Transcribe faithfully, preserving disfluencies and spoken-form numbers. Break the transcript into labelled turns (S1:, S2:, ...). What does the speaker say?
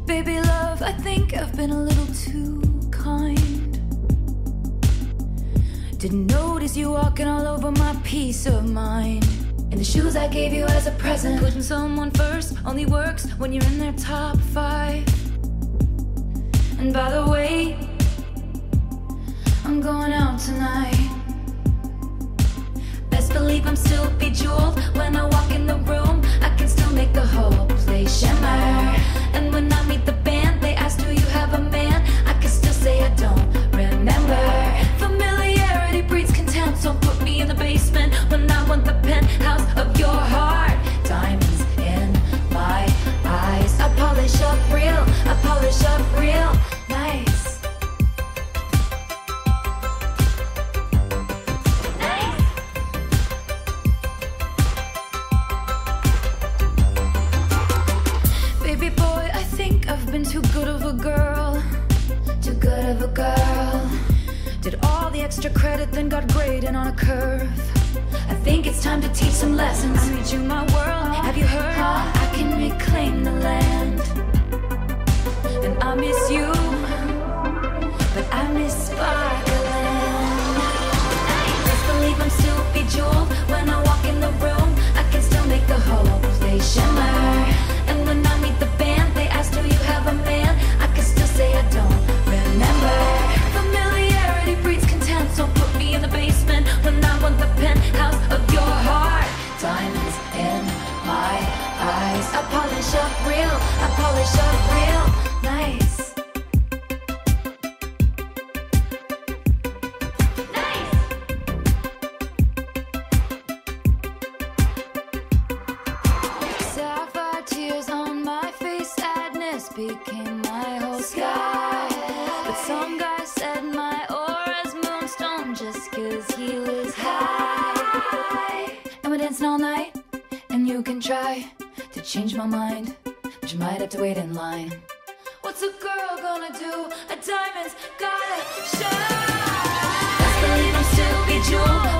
S1: Baby love, I think I've been a little too kind. Didn't notice you walking all over my peace of mind. And the shoes I gave you as a present. Putting someone first only works when you're in their top five. And by the way, I'm going out tonight. Best believe I'm still bejeweled. When I walk in the room, I can still make the whole place shimmer. And when I meet the band, they ask, do you have a man? I can still say I don't remember. Familiarity breeds contempt, so put me in the basement when I want the penthouse of your heart. Diamonds in my eyes. I polish up real, I polish up real nice. Nice. Baby boy, I think I've been too good of a girl. Too good of a girl. Did all the extra credit, then got graded on a curve. I think it's time to teach some lessons. I read you my world, have you heard? I can reclaim the land. And I miss you, but I miss Sparkland. Best believe I'm still bejeweled. When I walk in the room, I can still make the whole place shimmer. And when I meet the band, they ask, do you have a man? I can still say I don't remember. Familiarity breeds contempt, so put me in the basement when I want the penthouse of your heart. Diamonds in my eyes. I polish up real, I polish up real nice. Nice. Sapphire tears on my face, sadness became my whole sky. But some guy said my aura's moonstone just cause he was high. And we're dancing all night, and you can try to change my mind, but you might have to wait in line. What's a girl gonna do? A diamond's gotta shine. Best believe I'm still bejeweled.